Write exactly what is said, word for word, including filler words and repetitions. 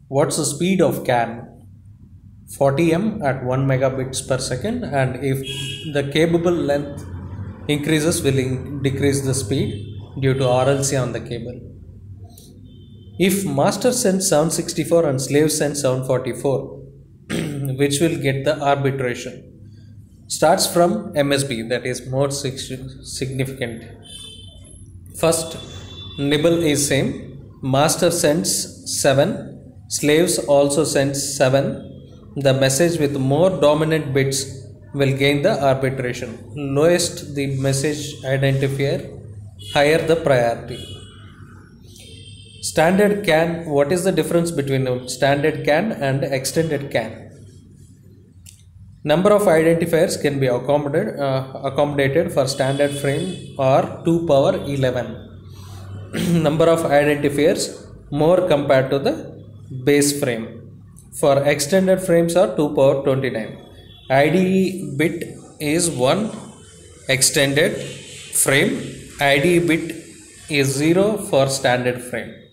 What's the speed of C A N? forty meters at one megabits per second, and if the capable length increases, will in decrease the speed due to R L C on the cable. If master sends seven sixty-four and slave sends seven forty-four, which will get the arbitration? Starts from M S B, that is more significant. First nibble is same. Master sends seven, slaves also sends seven. The message with more dominant bits will gain the arbitration. Lowest the message identifier, higher the priority. Standard C A N. What is the difference between standard C A N and extended C A N? Number of identifiers can be accommodated, uh, accommodated for standard frame or two power eleven. Number of identifiers more compared to the base frame. For extended frames are two power twenty-nine. I D E bit is one extended frame. I D E bit is zero for standard frame.